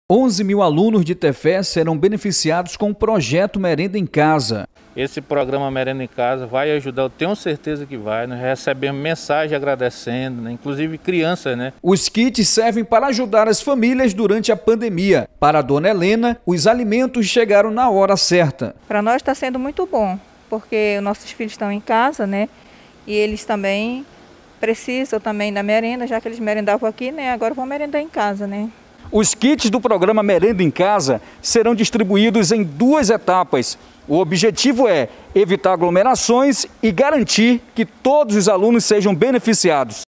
11 mil alunos de Tefé serão beneficiados com o projeto Merenda em Casa. Esse programa Merenda em Casa vai ajudar, eu tenho certeza que vai. Nós recebemos mensagem agradecendo, né? Inclusive crianças, né? Os kits servem para ajudar as famílias durante a pandemia. Para a dona Helena, os alimentos chegaram na hora certa. Para nós está sendo muito bom, porque os nossos filhos estão em casa, né? E eles também precisam também da merenda, já que eles merendavam aqui, né? Agora vão merendar em casa, né? Os kits do programa Merenda em Casa serão distribuídos em 2 etapas. O objetivo é evitar aglomerações e garantir que todos os alunos sejam beneficiados.